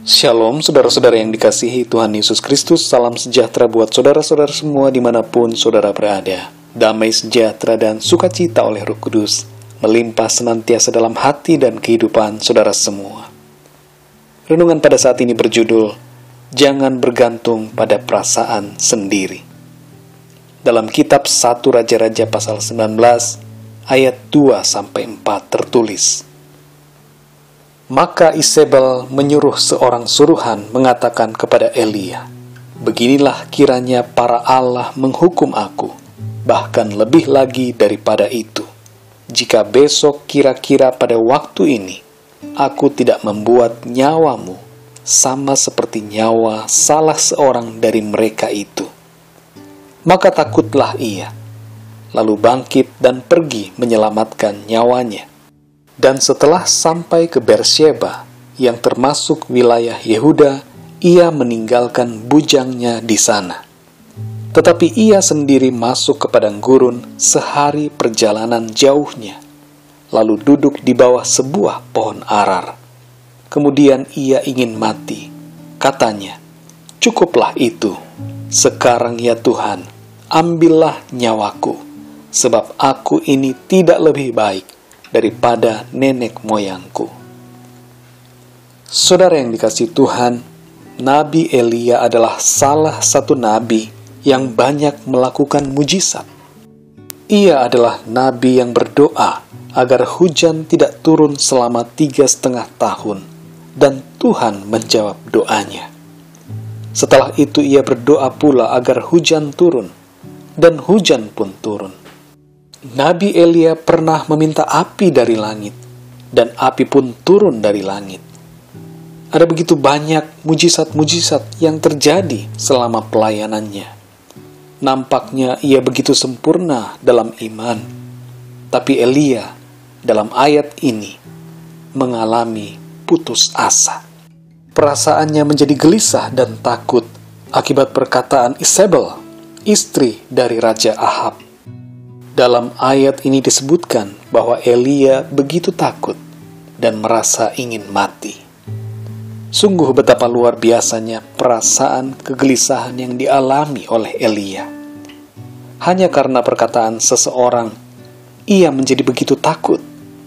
Shalom saudara-saudara yang dikasihi Tuhan Yesus Kristus. Salam sejahtera buat saudara-saudara semua dimanapun saudara berada. Damai sejahtera dan sukacita oleh Roh Kudus melimpah senantiasa dalam hati dan kehidupan saudara semua. Renungan pada saat ini berjudul Jangan bergantung pada perasaan sendiri. Dalam kitab 1 Raja-Raja pasal 19 ayat 2-4 tertulis, Maka Isabel menyuruh seorang suruhan mengatakan kepada Elia, Beginilah kiranya para Allah menghukum aku, bahkan lebih lagi daripada itu, jika besok kira-kira pada waktu ini, aku tidak membuat nyawamu sama seperti nyawa salah seorang dari mereka itu. Maka takutlah ia, lalu bangkit dan pergi menyelamatkan nyawanya. Dan setelah sampai ke Beersheba, yang termasuk wilayah Yehuda, ia meninggalkan bujangnya di sana. Tetapi ia sendiri masuk ke padang gurun sehari perjalanan jauhnya, lalu duduk di bawah sebuah pohon arar. Kemudian ia ingin mati. Katanya, Cukuplah itu, sekarang ya Tuhan, ambillah nyawaku, sebab aku ini tidak lebih baik daripada nenek moyangku. Saudara yang dikasihi Tuhan, Nabi Elia adalah salah satu nabi yang banyak melakukan mujizat. Ia adalah nabi yang berdoa agar hujan tidak turun selama 3,5 tahun, dan Tuhan menjawab doanya. Setelah itu ia berdoa pula agar hujan turun, dan hujan pun turun. Nabi Elia pernah meminta api dari langit, dan api pun turun dari langit. Ada begitu banyak mujizat-mujizat yang terjadi selama pelayanannya. Nampaknya ia begitu sempurna dalam iman. Tapi Elia dalam ayat ini mengalami putus asa. Perasaannya menjadi gelisah dan takut akibat perkataan Isabel, istri dari Raja Ahab. Dalam ayat ini disebutkan bahwa Elia begitu takut dan merasa ingin mati. Sungguh betapa luar biasanya perasaan kegelisahan yang dialami oleh Elia. Hanya karena perkataan seseorang, ia menjadi begitu takut.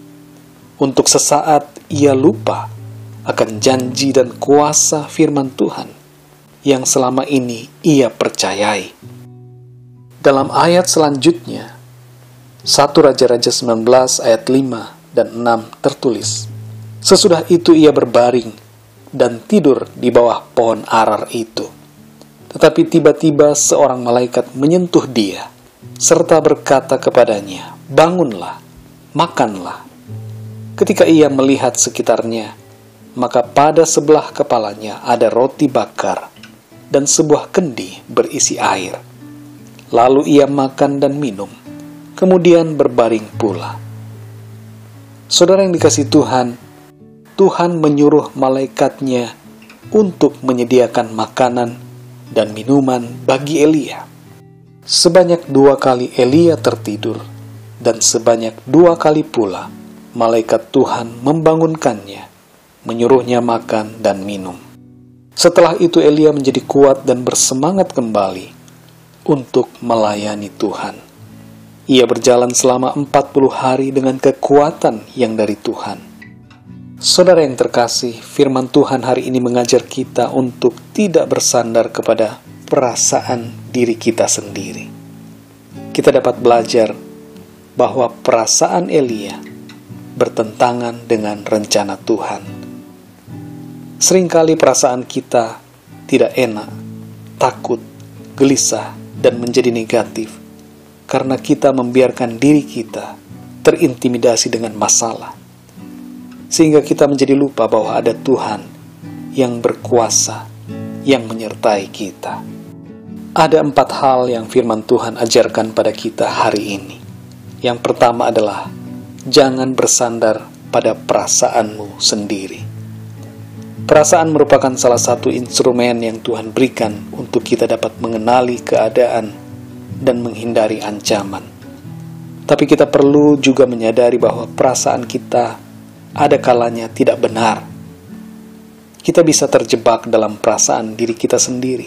Untuk sesaat ia lupa akan janji dan kuasa firman Tuhan yang selama ini ia percayai. Dalam ayat selanjutnya, 1 Raja-Raja 19 ayat 5 dan 6 tertulis, Sesudah itu ia berbaring dan tidur di bawah pohon arar itu. Tetapi tiba-tiba seorang malaikat menyentuh dia, serta berkata kepadanya, Bangunlah, makanlah. Ketika ia melihat sekitarnya, maka pada sebelah kepalanya ada roti bakar dan sebuah kendi berisi air. Lalu ia makan dan minum, kemudian berbaring pula. Saudara yang dikasihi Tuhan, Tuhan menyuruh malaikatnya untuk menyediakan makanan dan minuman bagi Elia. Sebanyak 2 kali Elia tertidur, dan sebanyak 2 kali pula malaikat Tuhan membangunkannya, menyuruhnya makan dan minum. Setelah itu Elia menjadi kuat dan bersemangat kembali untuk melayani Tuhan. Ia berjalan selama 40 hari dengan kekuatan yang dari Tuhan. Saudara yang terkasih, firman Tuhan hari ini mengajar kita untuk tidak bersandar kepada perasaan diri kita sendiri. Kita dapat belajar bahwa perasaan Elia bertentangan dengan rencana Tuhan. Seringkali perasaan kita tidak enak, takut, gelisah, dan menjadi negatif karena kita membiarkan diri kita terintimidasi dengan masalah, sehingga kita menjadi lupa bahwa ada Tuhan yang berkuasa, yang menyertai kita. Ada 4 hal yang firman Tuhan ajarkan pada kita hari ini. Yang pertama adalah, jangan bersandar pada perasaanmu sendiri. Perasaan merupakan salah satu instrumen yang Tuhan berikan untuk kita dapat mengenali keadaan dan menghindari ancaman. Tapi kita perlu juga menyadari bahwa perasaan kita ada kalanya tidak benar. kita bisa terjebak dalam perasaan diri kita sendiri.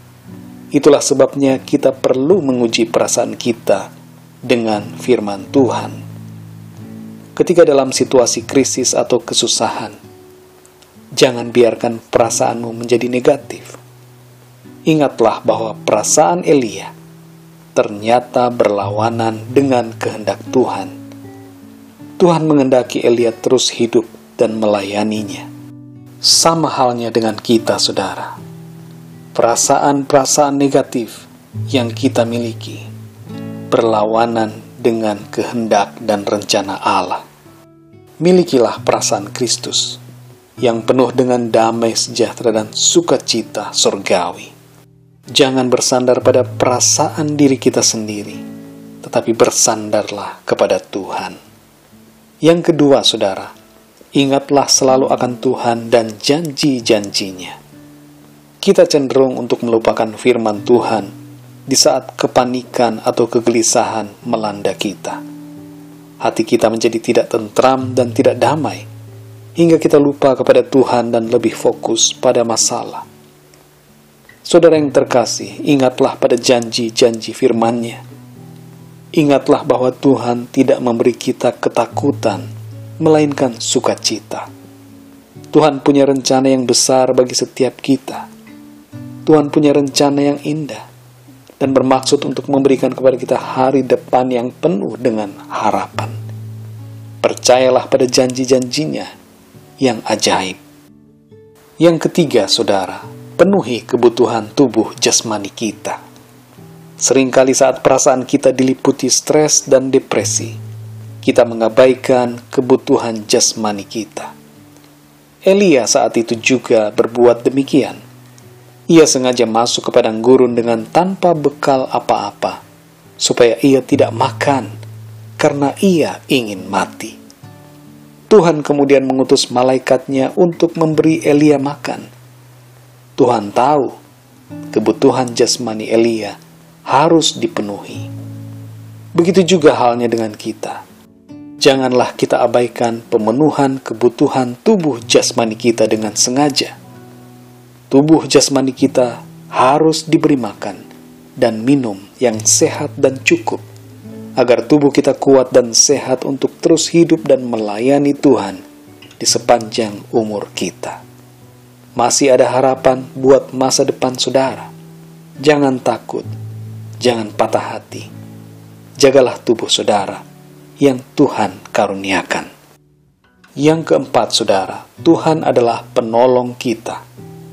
Itulah sebabnya kita perlu menguji perasaan kita dengan firman Tuhan. Ketika dalam situasi krisis atau kesusahan, jangan biarkan perasaanmu menjadi negatif. Ingatlah bahwa perasaan Elia ternyata berlawanan dengan kehendak Tuhan. Tuhan menghendaki Elia terus hidup dan melayaninya. Sama halnya dengan kita, saudara. Perasaan-perasaan negatif yang kita miliki berlawanan dengan kehendak dan rencana Allah. Milikilah perasaan Kristus yang penuh dengan damai sejahtera dan sukacita surgawi. Jangan bersandar pada perasaan diri kita sendiri, tetapi bersandarlah kepada Tuhan. Yang kedua, saudara, ingatlah selalu akan Tuhan dan janji-janjinya. Kita cenderung untuk melupakan firman Tuhan di saat kepanikan atau kegelisahan melanda kita. Hati kita menjadi tidak tentram dan tidak damai, hingga kita lupa kepada Tuhan dan lebih fokus pada masalah. Saudara yang terkasih, ingatlah pada janji-janji firman-Nya. Ingatlah bahwa Tuhan tidak memberi kita ketakutan, melainkan sukacita. Tuhan punya rencana yang besar bagi setiap kita. Tuhan punya rencana yang indah dan bermaksud untuk memberikan kepada kita hari depan yang penuh dengan harapan. Percayalah pada janji-janjinya yang ajaib. Yang ketiga, saudara, penuhi kebutuhan tubuh jasmani kita. Seringkali saat perasaan kita diliputi stres dan depresi, kita mengabaikan kebutuhan jasmani kita. Elia saat itu juga berbuat demikian. Ia sengaja masuk ke padang gurun dengan tanpa bekal apa-apa, supaya ia tidak makan, karena ia ingin mati. Tuhan kemudian mengutus malaikatnya untuk memberi Elia makan. Tuhan tahu kebutuhan jasmani Elia harus dipenuhi. Begitu juga halnya dengan kita. Janganlah kita abaikan pemenuhan kebutuhan tubuh jasmani kita dengan sengaja. Tubuh jasmani kita harus diberi makan dan minum yang sehat dan cukup, agar tubuh kita kuat dan sehat untuk terus hidup dan melayani Tuhan di sepanjang umur kita. Masih ada harapan buat masa depan saudara. Jangan takut, jangan patah hati. Jagalah tubuh saudara yang Tuhan karuniakan. Yang keempat, saudara, Tuhan adalah penolong kita.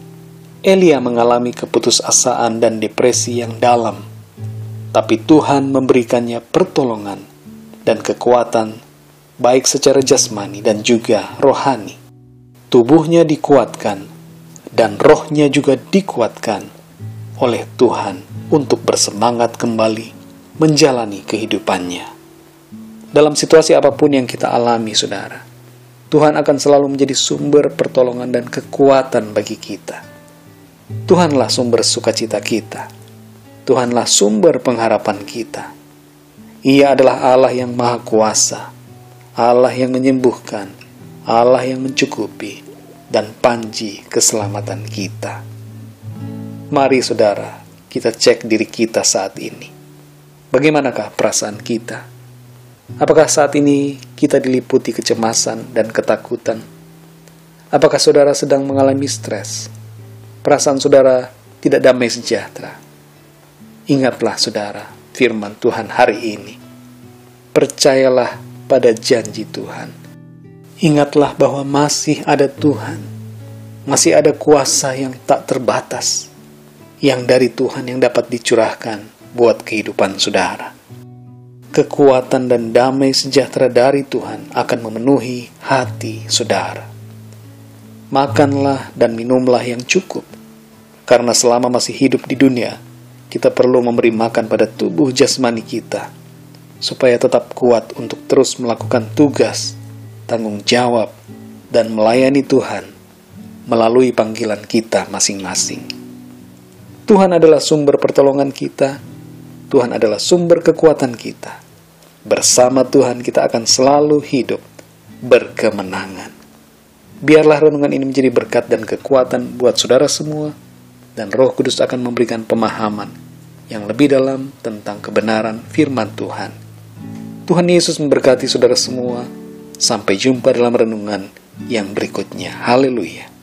Elia mengalami keputusasaan dan depresi yang dalam, tapi Tuhan memberikannya pertolongan dan kekuatan, baik secara jasmani dan juga rohani. Tubuhnya dikuatkan, dan rohnya juga dikuatkan oleh Tuhan untuk bersemangat kembali menjalani kehidupannya. Dalam situasi apapun yang kita alami, saudara, Tuhan akan selalu menjadi sumber pertolongan dan kekuatan bagi kita. Tuhanlah sumber sukacita kita. Tuhanlah sumber pengharapan kita. Ia adalah Allah yang maha kuasa, Allah yang menyembuhkan, Allah yang mencukupi, dan panji keselamatan kita. Mari saudara, kita cek diri kita saat ini. Bagaimanakah perasaan kita? Apakah saat ini kita diliputi kecemasan dan ketakutan? Apakah saudara sedang mengalami stres? Perasaan saudara tidak damai sejahtera? Ingatlah saudara, firman Tuhan hari ini. Percayalah pada janji Tuhan. Ingatlah bahwa masih ada Tuhan. Masih ada kuasa yang tak terbatas, yang dari Tuhan yang dapat dicurahkan buat kehidupan saudara. Kekuatan dan damai sejahtera dari Tuhan akan memenuhi hati saudara. Makanlah dan minumlah yang cukup, karena selama masih hidup di dunia, kita perlu memberi makan pada tubuh jasmani kita, supaya tetap kuat untuk terus melakukan tugas, tanggung jawab, dan melayani Tuhan melalui panggilan kita masing-masing. Tuhan adalah sumber pertolongan kita. Tuhan adalah sumber kekuatan kita. Bersama Tuhan kita akan selalu hidup berkemenangan. Biarlah renungan ini menjadi berkat dan kekuatan buat saudara semua, dan Roh Kudus akan memberikan pemahaman yang lebih dalam tentang kebenaran firman Tuhan. Tuhan Yesus memberkati saudara semua. Sampai jumpa dalam renungan yang berikutnya. Haleluya.